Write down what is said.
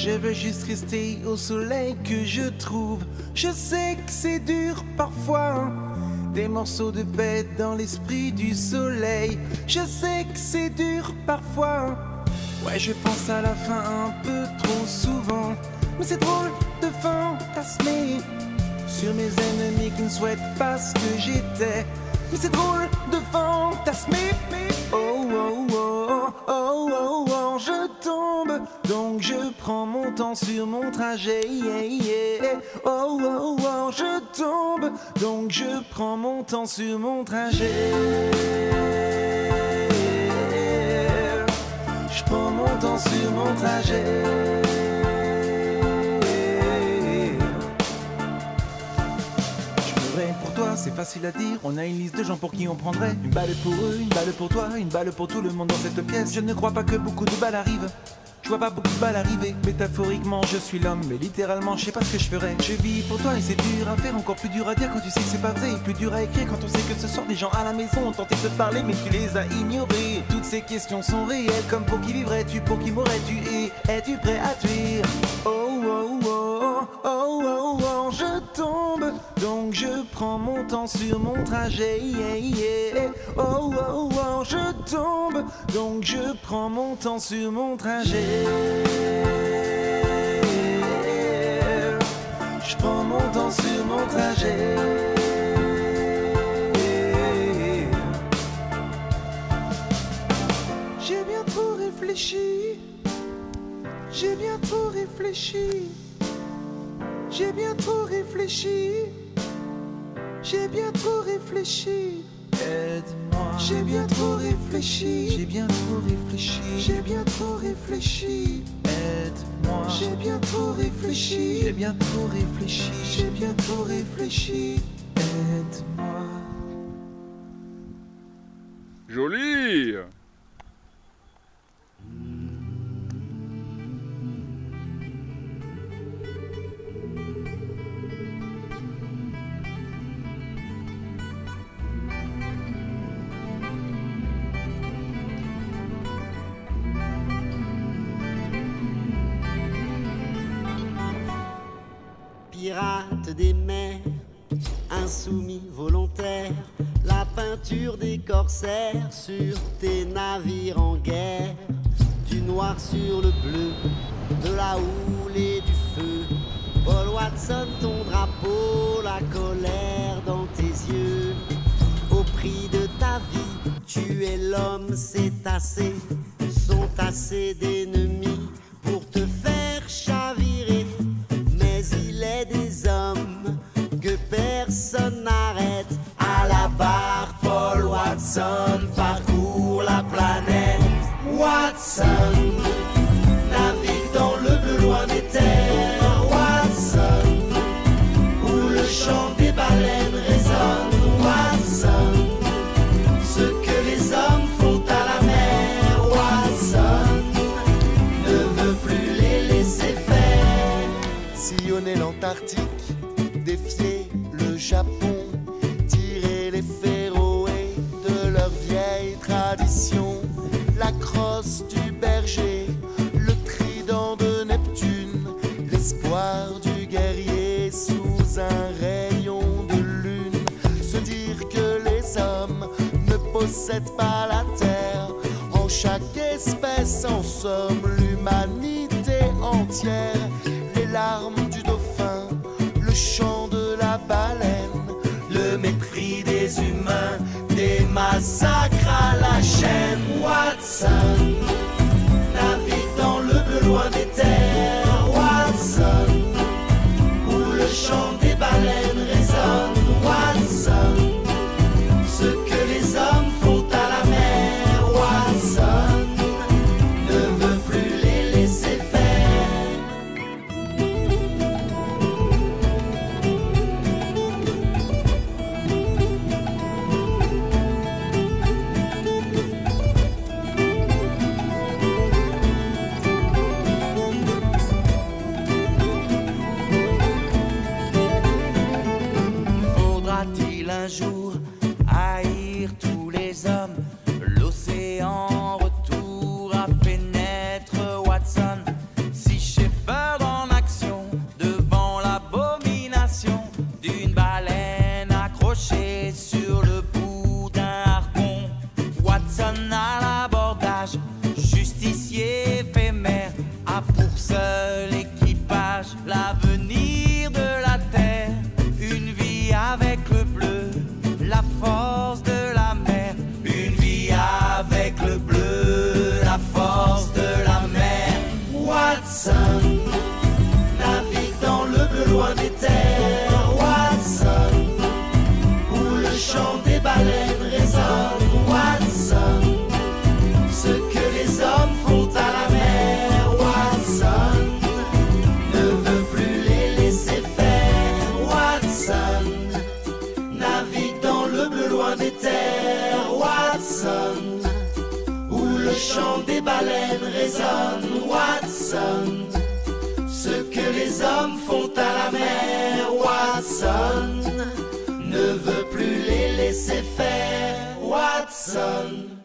Je veux juste rester au soleil que je trouve. Je sais que c'est dur parfois, des morceaux de paix dans l'esprit du soleil. Je sais que c'est dur parfois. Ouais, je pense à la fin un peu trop souvent. Mais c'est drôle de fantasmer sur mes ennemis qui ne souhaitent pas ce que j'étais. Mais c'est drôle de fantasmer. Oh, oh, oh, oh, oh, oh, je tombe, donc je prends mon temps sur mon trajet. Yeah, yeah. Oh, oh, oh, je tombe, donc je prends mon temps sur mon trajet. Je prends mon temps sur mon trajet. Pour toi, c'est facile à dire, on a une liste de gens pour qui on prendrait une balle pour eux, une balle pour toi, une balle pour tout le monde dans cette pièce. Je ne crois pas que beaucoup de balles arrivent. Je vois pas beaucoup de balles arriver. Métaphoriquement, je suis l'homme, mais littéralement, je sais pas ce que je ferais. Je vis pour toi et c'est dur à faire, encore plus dur à dire quand tu sais que c'est pas vrai. Et plus dur à écrire quand on sait que ce soir des gens à la maison ont tenté de te parler, mais tu les as ignorés. Toutes ces questions sont réelles, comme pour qui vivrais-tu, pour qui mourrais-tu, et es-tu prêt à fuir? Oh, oh, oh, oh, oh, oh, je tombe, donc je prends mon temps sur mon trajet. Yeah, yeah. Oh, oh, oh, je tombe, donc je prends mon temps sur mon trajet. Je prends mon temps sur mon trajet. J'ai bien trop réfléchi. J'ai bien trop réfléchi. J'ai bien trop réfléchi. J'ai bien trop réfléchi. Aide-moi. J'ai bien trop réfléchi. J'ai bien trop réfléchi. J'ai bien trop réfléchi. Aide-moi. J'ai bien trop réfléchi. J'ai bien trop réfléchi. J'ai bien trop réfléchi. Aide-moi. Joli. Pirate des mers, insoumis volontaire, la peinture des corsaires sur tes navires en guerre, du noir sur le bleu, de la houle et du feu. Paul Watson, ton drapeau, la colère dans tes yeux. Au prix de ta vie, tu es l'homme, c'est assez, sont assez d'ennemis pour te faire chavirer. Mais il est des hommes que personne n'arrête. À la barre, Paul Watson parcourt la planète. Watson navigue dans le bleu loin des terres. Watson, où le chant des baleines résonne. Watson, ce que les hommes font à la mer. Watson ne veut plus les laisser faire. Sillonner l'Antarctique, défier le Japon, tirer les Féroé de leur vieille tradition. La crosse du berger, le trident de Neptune, l'espoir du guerrier sous un rayon de lune. Se dire que les hommes ne possèdent pas la terre, en chaque espèce en somme l'humanité entière. Les larmes du dauphin, le chant de la baleine, le mépris des humains, des massacres à la chaîne. Watson navigue dans le bleu loin des terres. Watson, où le chant des baleines résonne. Watson, ce que les hommes font à la mer. Watson ne veut plus les laisser faire. le chant des baleines résonne, Watson. Ce que les hommes font à la mer, Watson, ne veut plus les laisser faire, Watson.